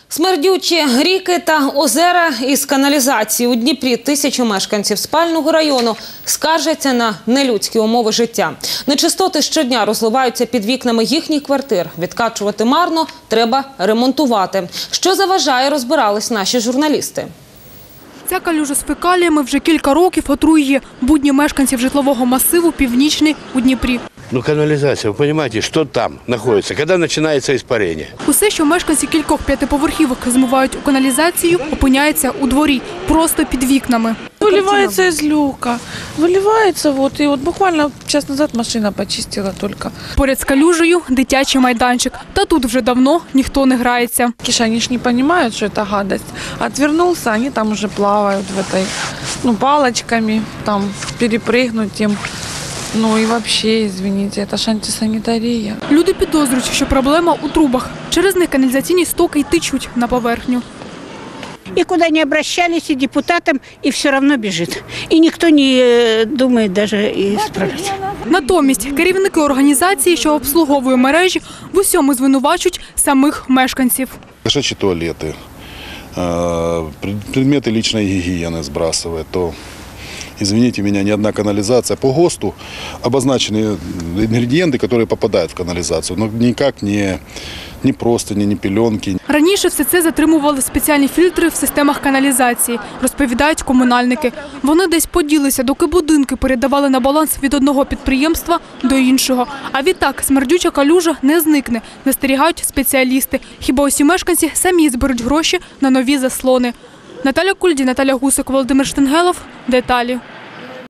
Смердючі ріки та озера із каналізації. У Дніпрі тисячі мешканців спального району скаржаться на нелюдські умови життя. Нечистоти щодня розливаються під вікнами їхніх квартир. Відкачувати марно, треба ремонтувати. Що заважає, розбирались наші журналісти. Ця калюжа з фекаліями вже кілька років отруює будні мешканців житлового масиву «Північний» у Дніпрі. Канализация, вы понимаете, что там находится, когда начинается испарение? Усе, що мешканці кількох п'ятиповерхівок змивають у каналізацію, опиняється у дворі, просто під вікнами. Выливается из люка, выливается и буквально час назад машина почистила только. Поряд з калюжею – дитячий майданчик. Та тут вже давно ніхто не грається. Они ж не понимают, что это гадость. Отвернулся, они там уже плавают в этой, палочками, там перепрыгнуть им. И вообще, извините, это ж антисанітарія. Люди підозрюють, що проблема у трубах. Через них каналізаційні стоки й течуть на поверхню. И куда не обращались, и депутатам, и все равно бежит. И никто не думает даже исправить. Натомість керівники організації, що обслуговує мережі, в усьому звинувачують самих мешканців. Кошачьи туалеты, предметы личной гигиены сбрасывают, то, извините меня, ни одна канализация по ГОСТу обозначены ингредиенты, которые попадают в канализацию, но никак не простыни, не пеленки. Раніше все це затримували спеціальні фільтри в системах каналізації, розповідають комунальники. Вони десь поділися, доки будинки передавали на баланс від одного підприємства до іншого. А відтак смердюча калюжа не зникне, застерігають спеціалісти. Хіба усі мешканці самі зберуть гроші на нові заслони. Наталя Кульді, Наталя Гусик, Володимир Штенгелов. Деталі.